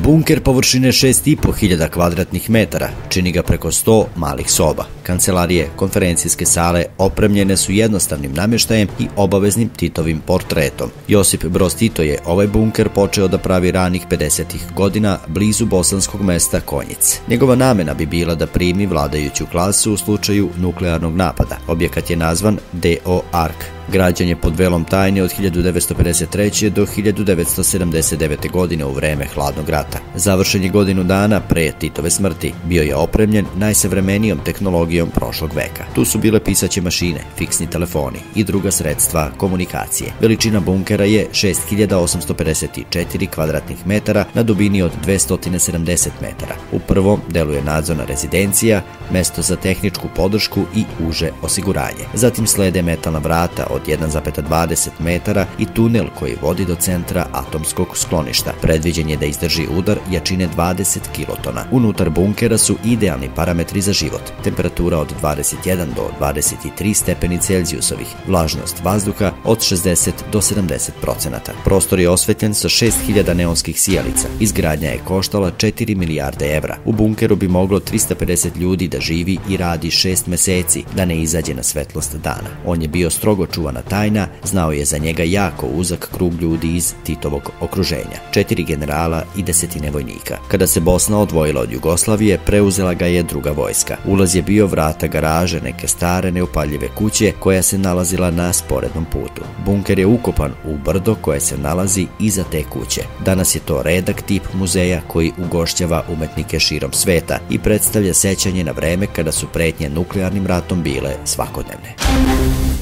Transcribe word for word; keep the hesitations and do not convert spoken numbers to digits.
Bunker površine šest i po hiljada kvadratnih metara čini ga preko sto malih soba. Kancelarije, konferencijske sale opremljene su jednostavnim namještajem i obaveznim Titovim portretom. Josip Broz Tito je ovaj bunker počeo da pravi ranih pedesetih godina blizu bosanskog mesta Konjic. Njegova namena bi bila da primi vladajuću klasu u slučaju nuklearnog napada. Objekat je nazvan D O Ark. Građen je pod velom tajne od hiljadu devetsto pedeset treće. do hiljadu devetsto sedamdeset devete. godine u vreme hladnog rata. Završen je godinu dana pre Titove smrti. Bio je opremljen najsavremenijom tehnologijom prošlog veka. Tu su bile pisaće mašine, fiksni telefoni i druga sredstva komunikacije. Veličina bunkera je šest hiljada osamsto pedeset četiri kvadratnih metara na dubini od dvesta sedamdeset metara. U prvom delu je nadzorna rezidencija, mesto za tehničku podršku i uže osiguranje. Zatim slede metalna vrata od jedan zarez dvadeset metara i tunel koji vodi do centra atomskog skloništa. Predviđen je da izdrži udar jačine dvadeset kilotona. Unutar bunkera su idealni parametri za život. Temperatura od dvadeset jedan do dvadeset tri stepeni Celzijusovih. Vlažnost vazduha od šezdeset do sedamdeset procenata. Prostor je osvetljen sa šest hiljada neonskih sijalica. Izgradnja je koštala četiri milijarde evra. U bunkeru bi moglo trista pedeset ljudi da živi i radi šest meseci da ne izađe na svetlost dana. On je bio strogo čuvana tajna, znao je za njega jako uzak krug ljudi iz Titovog okruženja. Četiri generala i desetine vojnika. Kada se Bosna odvojila od Jugoslavije, preuzela ga je druga vojska. Ulaz je bio vrata garaže neke stare neupaljive kuće koja se nalazila na sporednom putu. Bunker je ukopan u brdo koje se nalazi iza te kuće. Danas je to redak tip muzeja koji ugošćava umetnike širom sveta i predstavlja sećanje na vreme kada su pretnje nuklearnim ratom bile svakodnevne.